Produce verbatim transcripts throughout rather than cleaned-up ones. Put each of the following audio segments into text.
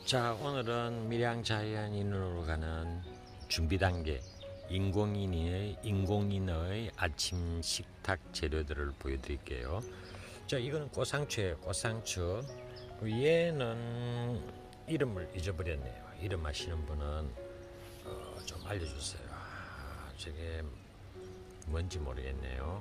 자, 오늘은 밀양자연인으로 가는 준비 단계 인공인의 인공인의 아침 식탁 재료들을 보여드릴게요. 자, 이거는 꽃상추예요. 꽃상추. 얘는 이름을 잊어버렸네요. 이름 아시는 분은 어, 좀 알려주세요. 아, 저게 뭔지 모르겠네요.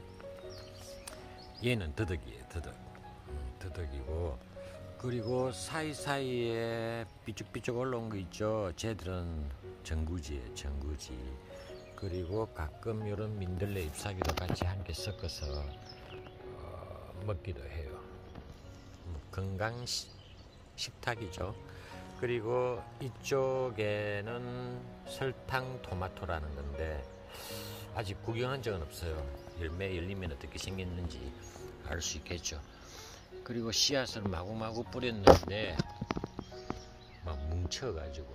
얘는 더덕이에요. 더덕. 음, 더덕이고. 그리고 사이사이에 삐쭉삐쭉 올라온 거 있죠. 쟤들은 전구지예요. 전구지. 그리고 가끔 이런 민들레 잎사귀도 같이 함께 섞어서 어, 먹기도 해요. 뭐 건강 시, 식탁이죠. 그리고 이쪽에는 설탕 토마토라는 건데 아직 구경한 적은 없어요. 열매 열리면 어떻게 생겼는지 알 수 있겠죠. 그리고 씨앗을 마구마구 뿌렸는데 막 뭉쳐가지고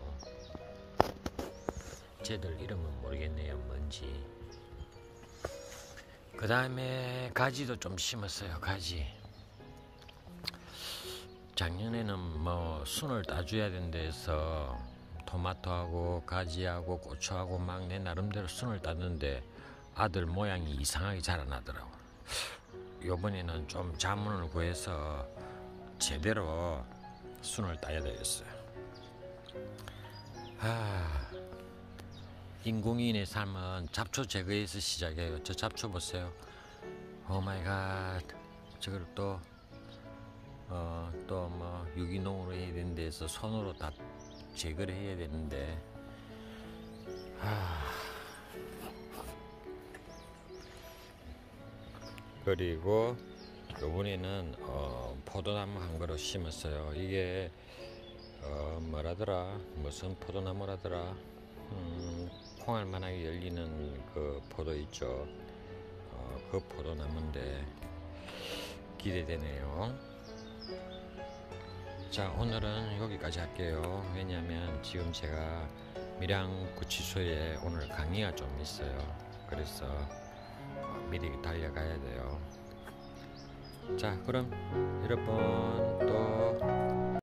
쟤들 이름은 모르겠네요. 뭔지. 그 다음에 가지도 좀 심었어요. 가지. 작년에는 뭐 순을 따줘야 된다 해서 토마토하고 가지하고 고추하고 막 내 나름대로 순을 땄는데 아들 모양이 이상하게 자라나더라고. 요번에는 좀 자문을 구해서 제대로 순을 따야 되겠어요. 아, 인공인의 삶은 잡초 제거에서 시작해요. 저 잡초 보세요. 오 마이 갓. 저걸 또 어, 또 뭐 유기농으로 해야 되는 데서 손으로 다 제거를 해야 되는데 아, 그리고 요번에는 어, 포도나무 한 그루 심었어요. 이게 어, 뭐라더라 무슨 포도나무라더라 음, 콩알만하게 열리는 그 포도 있죠. 어, 그 포도나무인데 기대되네요. 자, 오늘은 여기까지 할게요. 왜냐면 지금 제가 밀양구치소에 오늘 강의가 좀 있어요. 그래서 미리 달려가야 돼요. 자, 그럼 여러분 또